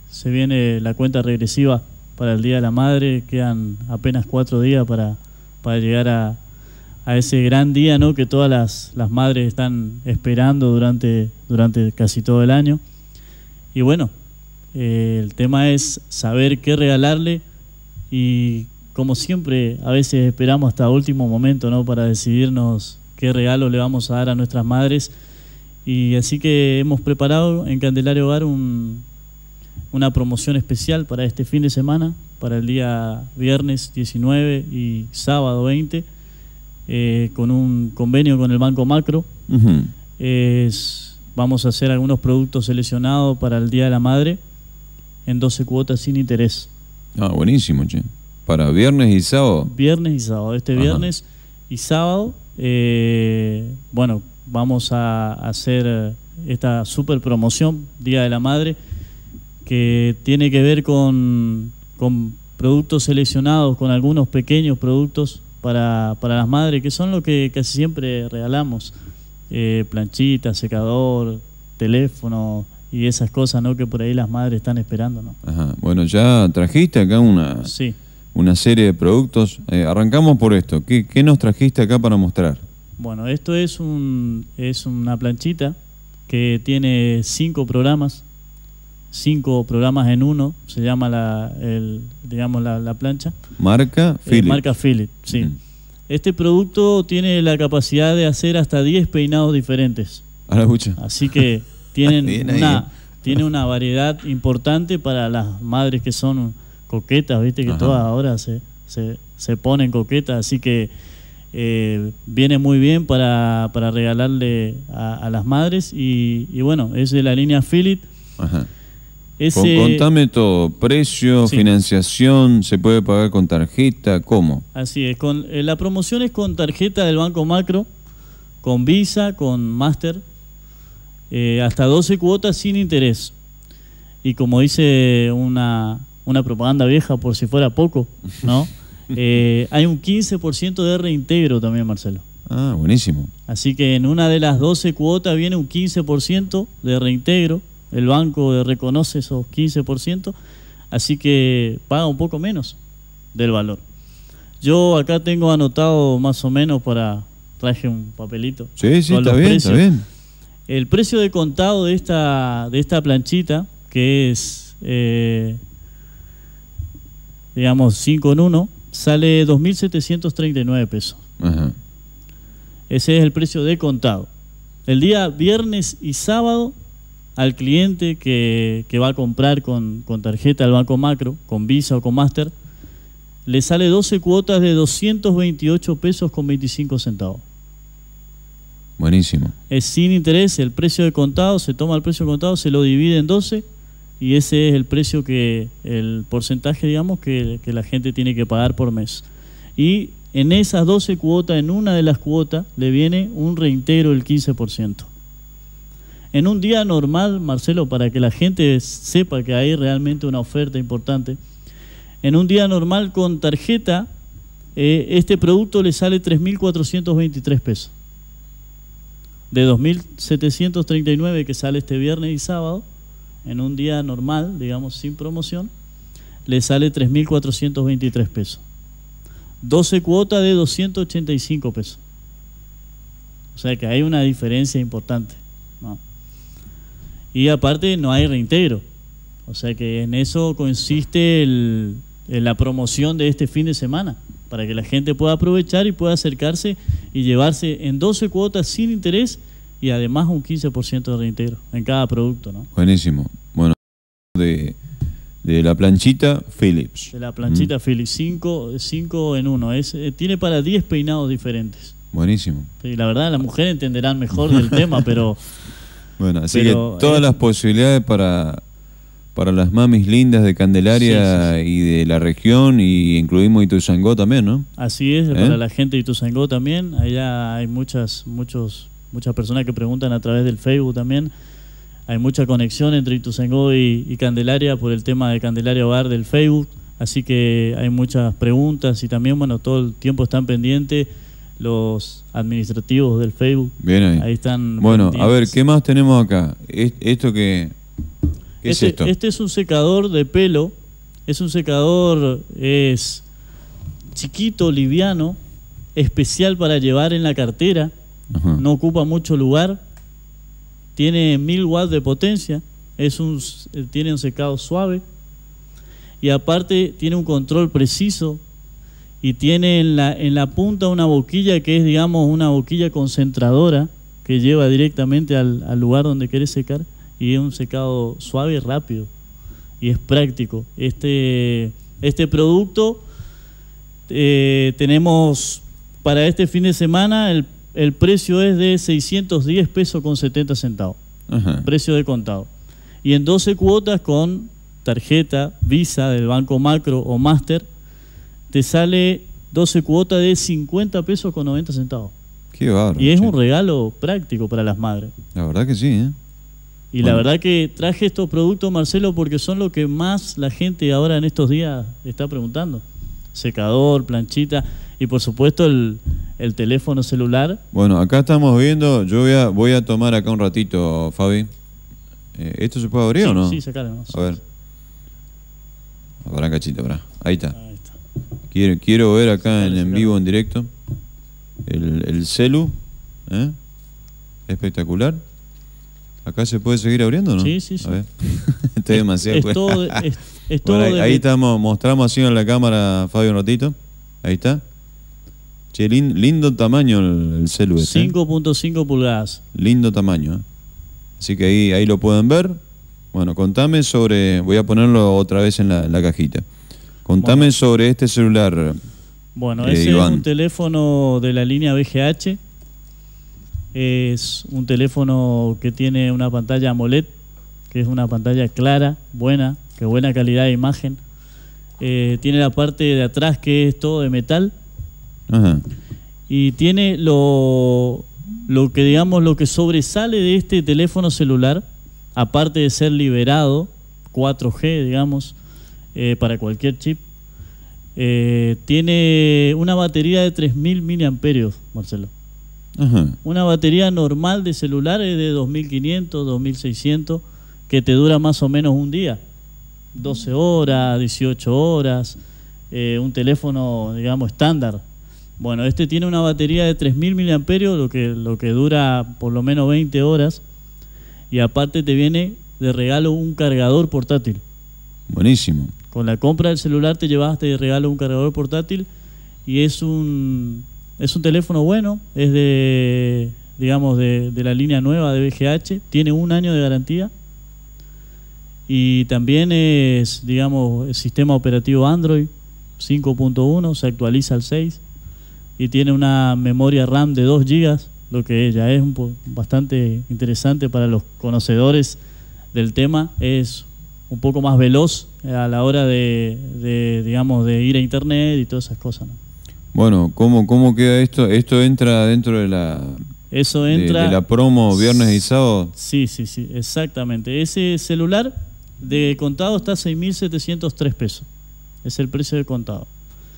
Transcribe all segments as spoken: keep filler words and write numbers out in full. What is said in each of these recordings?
se viene la cuenta regresiva para el Día de la Madre. Quedan apenas cuatro días para, para llegar a, a ese gran día, ¿no?, que todas las, las madres están esperando durante, durante casi todo el año. Y bueno, eh, el tema es saber qué regalarle, y como siempre a veces esperamos hasta último momento, ¿no?, para decidirnos qué regalo le vamos a dar a nuestras madres. Y así que hemos preparado en Candelaria Hogar un, una promoción especial para este fin de semana, para el día viernes diecinueve y sábado veinte, eh, con un convenio con el Banco Macro. Uh-huh. es, vamos a hacer algunos productos seleccionados para el Día de la Madre en doce cuotas sin interés. Ah, buenísimo, che. ¿Para viernes y sábado? Viernes y sábado. Este Ajá. viernes y sábado, eh, bueno, vamos a hacer esta super promoción Día de la Madre, que tiene que ver con, con productos seleccionados, con algunos pequeños productos para, para las madres, que son lo que casi siempre regalamos, eh, planchita, secador, teléfono y esas cosas, ¿no?, que por ahí las madres están esperando, ¿no? Ajá. Bueno, ya trajiste acá una, sí. una serie de productos. Eh, arrancamos por esto. ¿Qué, ¿Qué nos trajiste acá para mostrar? Bueno, esto es, un, es una planchita que tiene cinco programas, cinco programas en uno, se llama la, el, digamos la, la plancha. Marca Philips. Eh, marca Philips, sí. Mm. Este producto tiene la capacidad de hacer hasta diez peinados diferentes. A la bucha. Así que tienen una, tiene una variedad importante para las madres que son coquetas, viste que Ajá. todas ahora se, se, se ponen coquetas, así que eh, viene muy bien para, para regalarle a, a las madres. Y, y bueno, es de la línea Philips. Ajá. Ese... Contame todo, precio, sí. financiación, ¿se puede pagar con tarjeta? ¿Cómo? Así es, con, eh, la promoción es con tarjeta del Banco Macro, con Visa, con Master, eh, hasta doce cuotas sin interés. Y como dice una, una propaganda vieja, por si fuera poco, ¿no? eh, hay un quince por ciento de reintegro también, Marcelo. Ah, buenísimo. Así que en una de las doce cuotas viene un quince por ciento de reintegro. El banco reconoce esos quince por ciento, así que paga un poco menos del valor. Yo acá tengo anotado más o menos, para traje un papelito. Sí, sí, está bien, está bien. El precio de contado de esta, de esta planchita, que es, eh, digamos, cinco en uno, sale dos mil setecientos treinta y nueve pesos. Ajá. Ese es el precio de contado. El día viernes y sábado, al cliente que, que va a comprar con, con tarjeta del Banco Macro, con Visa o con Master, le sale doce cuotas de doscientos veintiocho pesos con veinticinco centavos. Buenísimo. Es sin interés, el precio de contado, se toma el precio de contado, se lo divide en doce, y ese es el precio que, el porcentaje, digamos, que, que la gente tiene que pagar por mes. Y en esas doce cuotas, en una de las cuotas, le viene un reintegro del quince por ciento. En un día normal, Marcelo, para que la gente sepa que hay realmente una oferta importante, en un día normal con tarjeta, eh, este producto le sale tres mil cuatrocientos veintitrés pesos. De dos mil setecientos treinta y nueve que sale este viernes y sábado, en un día normal, digamos sin promoción, le sale tres mil cuatrocientos veintitrés pesos. doce cuotas de doscientos ochenta y cinco pesos. O sea que hay una diferencia importante, ¿no? Y aparte no hay reintegro. O sea que en eso consiste el, en la promoción de este fin de semana, para que la gente pueda aprovechar y pueda acercarse y llevarse en doce cuotas sin interés, y además un quince por ciento de reintegro en cada producto, ¿no? Buenísimo. Bueno, de, de la planchita Philips. De la planchita mm. Philips, cinco en uno. Es, eh, tiene para diez peinados diferentes. Buenísimo. Sí, la verdad, las mujeres entenderán mejor del tema, pero... Bueno, así pero, que todas eh, las posibilidades para, para las mamis lindas de Candelaria, sí, sí, sí. y de la región, y incluimos Ituzaingó también, ¿no? Así es, ¿Eh? para la gente de Ituzaingó también. Allá hay muchas, muchos, muchas personas que preguntan a través del Facebook también. Hay mucha conexión entre Ituzaingó y, y Candelaria por el tema de Candelaria Hogar del Facebook. Así que hay muchas preguntas, y también, bueno, todo el tiempo están pendientes los administrativos del Facebook. Bien ahí. Ahí están. Bueno, pendientes. A ver, ¿qué más tenemos acá? Esto que... ¿Qué este, es esto? Este es un secador de pelo. Es un secador, es chiquito, liviano, especial para llevar en la cartera. Ajá. No ocupa mucho lugar. Tiene mil watts de potencia. Es un, tiene un secado suave. Y aparte tiene un control preciso. Y tiene en la, en la punta una boquilla que es, digamos, una boquilla concentradora que lleva directamente al, al lugar donde querés secar. Y es un secado suave y rápido. Y es práctico. Este, este producto eh, tenemos para este fin de semana, el, el precio es de seiscientos diez pesos con setenta centavos. Ajá. Precio de contado. Y en doce cuotas con tarjeta Visa del Banco Macro o Master, te sale doce cuotas de cincuenta pesos con noventa centavos. Qué bárbaro. Y es che. un regalo práctico para las madres. La verdad que sí, ¿eh? Y Bueno. la verdad que traje estos productos, Marcelo, porque son lo que más la gente ahora en estos días está preguntando. Secador, planchita y por supuesto el, el teléfono celular. Bueno, acá estamos viendo, yo voy a, voy a tomar acá un ratito, Fabi. Eh, ¿Esto se puede abrir Sí, o no? sí, sacale nomás. A ver. Pará, cachita, pará. Ahí está. Ahí está. Quiero, quiero ver acá en, Sacale, en sacale. vivo, en directo, el, el celu. ¿eh? Espectacular. ¿Acá se puede seguir abriendo o no? Sí, sí, sí. A ver. Estoy Es- demasiado... es pues. todo de- es- es todo Bueno, ahí, de ahí met- estamos, mostramos así en la cámara, Fabio, un ratito. Ahí está. Che, lin- lindo tamaño el, el celu este, ¿eh? cinco punto cinco pulgadas. Lindo tamaño, ¿eh? Así que ahí, ahí lo pueden ver. Bueno, contame sobre... Voy a ponerlo otra vez en la, en la cajita. Contame Bueno. sobre este celular. Bueno, Eh, ese Iván. es un teléfono de la línea B G H. Es un teléfono que tiene una pantalla AMOLED, que es una pantalla clara, buena, que buena calidad de imagen. Eh, tiene la parte de atrás que es todo de metal. Ajá. Y tiene lo, lo que digamos lo que sobresale de este teléfono celular, aparte de ser liberado cuatro G, digamos, eh, para cualquier chip, eh, tiene una batería de tres mil miliamperios, Marcelo. Ajá. Una batería normal de celular es de dos mil quinientos, dos mil seiscientos, que te dura más o menos un día, doce horas, dieciocho horas, eh, un teléfono, digamos, estándar. Bueno, este tiene una batería de tres mil miliamperios, lo que, lo que dura por lo menos veinte horas, y aparte te viene de regalo un cargador portátil. Buenísimo. Con la compra del celular te llevaste de regalo un cargador portátil y es un es un teléfono bueno, es de digamos de, de la línea nueva de B G H, tiene un año de garantía y también es, digamos, el sistema operativo Android cinco punto uno, se actualiza al seis y tiene una memoria RAM de dos gigas, lo que ya es un po- bastante interesante para los conocedores del tema. Es un poco más veloz a la hora de, de, digamos, de ir a internet y todas esas cosas, ¿no? Bueno, ¿cómo, cómo queda esto? ¿Esto entra dentro de la, Eso de, entra... de la promo viernes y sábado? Sí, sí, sí, exactamente. Ese celular de contado está a seis mil setecientos tres pesos. Es el precio de contado.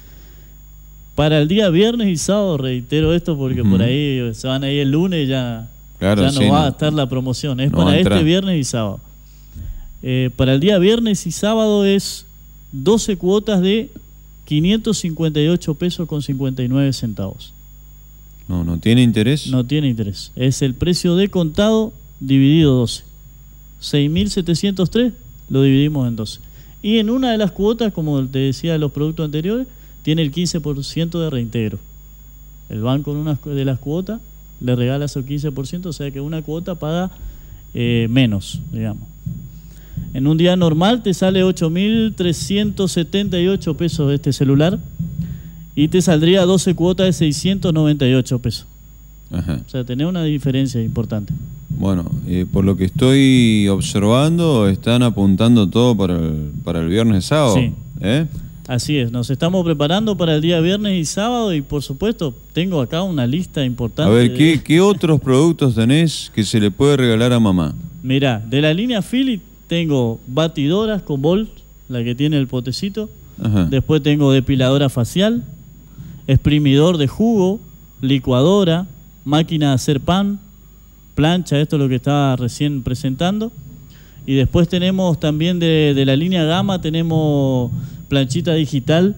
Para el día viernes y sábado, reitero esto porque Ujú. por ahí se van a ir el lunes y ya, Claro, ya no sí, va no. a estar la promoción. Es No va para a este entrar. viernes y sábado. Eh, para el día viernes y sábado es doce cuotas de quinientos cincuenta y ocho pesos con cincuenta y nueve centavos. No, no tiene interés. No tiene interés. Es el precio de contado dividido doce. seis mil setecientos tres lo dividimos en doce. Y en una de las cuotas, como te decía de los productos anteriores, tiene el quince por ciento de reintegro. El banco en una de las cuotas le regala su quince por ciento, o sea que una cuota paga eh, menos, digamos. En un día normal te sale ocho mil trescientos setenta y ocho pesos este celular y te saldría doce cuotas de seiscientos noventa y ocho pesos. Ajá. O sea, tenés una diferencia importante. Bueno, eh, por lo que estoy observando, están apuntando todo para el, para el viernes y sábado. Sí. ¿Eh? Así es, nos estamos preparando para el día viernes y sábado y por supuesto tengo acá una lista importante. A ver, de- ¿qué, ¿qué otros productos tenés que se le puede regalar a mamá? Mirá, de la línea Philips tengo batidoras con Volt, la que tiene el potecito. Ajá. Después tengo depiladora facial, exprimidor de jugo, licuadora, máquina de hacer pan, plancha, esto es lo que estaba recién presentando. Y después tenemos también de, de la línea Gama, tenemos planchita digital,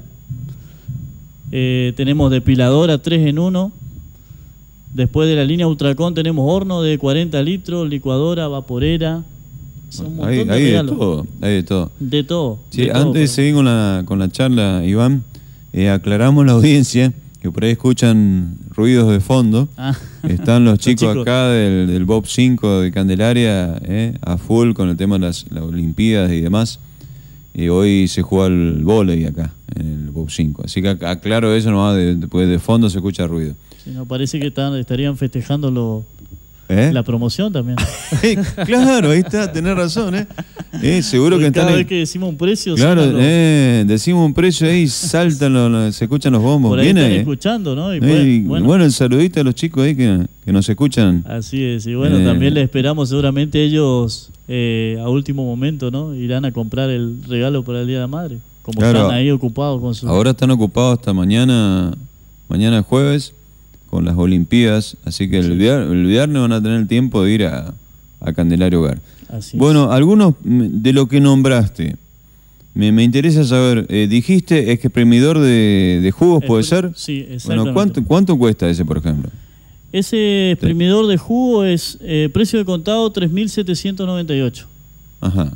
eh, tenemos depiladora tres en uno. Después de la línea Ultracon tenemos horno de cuarenta litros, licuadora, vaporera. Son un montón Hay, de hay de regalos. todo, hay de todo. De todo. Sí, de todo, antes de pero- seguir con la, con la charla, Iván, eh, aclaramos a la audiencia que por ahí escuchan ruidos de fondo. Ah. Están los chicos, chicos. acá del, del Bob cinco de Candelaria, eh, a full con el tema de las, las Olimpiadas y demás. Y hoy se juega el vóley acá, en el Bob cinco. Así que ac- aclaro eso, nomás, de, de, de fondo se escucha ruido. Sí, nos parece que están, estarían festejando lo, ¿Eh? la promoción también. Eh, claro, ahí está, tenés razón, ¿eh? Eh, seguro que Porque están cada ahí. vez que decimos un precio, Claro, suenan los- eh, decimos un precio ahí, saltan, los- los- se escuchan los bombos. por ahí Bien están ahí, eh. escuchando, ¿no? Y Eh, pueden- y bueno, bueno, el saludito a los chicos ahí que, que nos escuchan. así es. Y bueno, Eh. también les esperamos, seguramente ellos eh, a último momento, ¿no? Irán a comprar el regalo para el Día de la Madre. Como Claro. están ahí ocupados con su... Ahora están ocupados hasta mañana, mañana jueves, con las Olimpiadas, así que el, vier- el viernes van a tener el tiempo de ir a, a Candelaria Hogar. Así es. Bueno, algunos mm, de lo que nombraste, me, me interesa saber, eh, dijiste exprimidor de, de jugos, ¿puede Expri- ser? Sí, exactamente. Bueno, ¿cuánto, ¿cuánto cuesta ese, por ejemplo? Ese exprimidor de jugo es eh, precio de contado tres mil setecientos noventa y ocho. Ajá.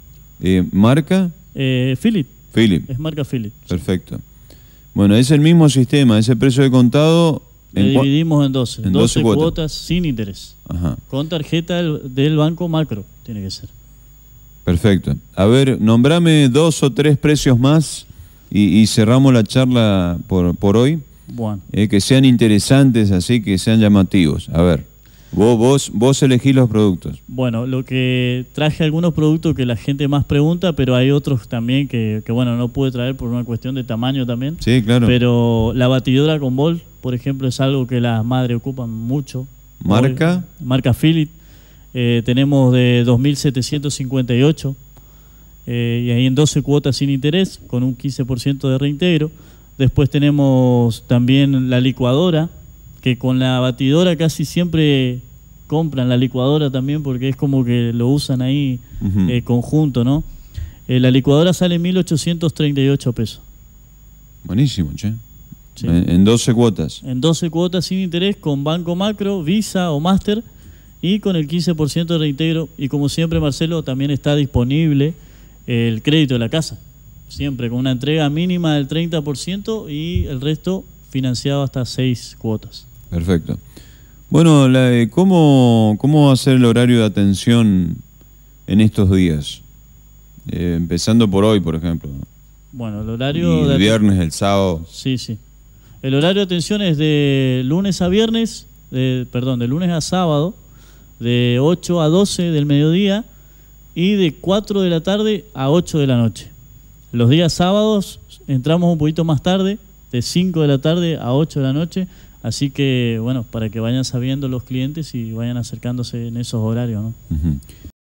Eh, ¿Marca? Eh, Philip, Philip. es marca Philip. Perfecto. Bueno, es el mismo sistema, ese precio de contado... Le en cua- dividimos en doce. en doce doce cuotas. cuotas sin interés. Ajá, Con tarjeta del, del banco macro, tiene que ser. perfecto. A ver, nombrame dos o tres precios más y, y cerramos la charla por, por hoy. Bueno, Eh, que sean interesantes, así que sean llamativos. A ver, vos, vos, vos elegís los productos. bueno, lo que traje algunos productos que la gente más pregunta, pero hay otros también que, que bueno, no pude traer por una cuestión de tamaño también. Sí, claro. Pero la batidora con bol, por ejemplo, es algo que las madres ocupan mucho. ¿Marca? Hoy, marca Philip. Eh, tenemos de dos mil setecientos cincuenta y ocho. Eh, y ahí en doce cuotas sin interés, con un quince por ciento de reintegro. Después tenemos también la licuadora, que con la batidora casi siempre compran la licuadora también, porque es como que lo usan ahí Ujú. eh, conjunto, ¿no? Eh, la licuadora sale mil ochocientos treinta y ocho pesos. Buenísimo, che. Sí. En, en doce cuotas. En doce cuotas sin interés, con Banco Macro, Visa o Master, y con el quince por ciento de reintegro. Y como siempre, Marcelo, también está disponible el crédito de la casa. Siempre con una entrega mínima del treinta por ciento y el resto financiado hasta seis cuotas. Perfecto. Bueno, la- eh, ¿cómo, ¿cómo va a ser el horario de atención en estos días? Eh, empezando por hoy, por ejemplo. Bueno, el Y horario... de el viernes, el sábado. Sí, sí. El horario de atención es de lunes a viernes, de, perdón, de lunes a sábado, de ocho a doce del mediodía y de cuatro de la tarde a ocho de la noche. Los días sábados entramos un poquito más tarde, de cinco de la tarde a ocho de la noche, así que, bueno, para que vayan sabiendo los clientes y vayan acercándose en esos horarios, ¿no? Ujú.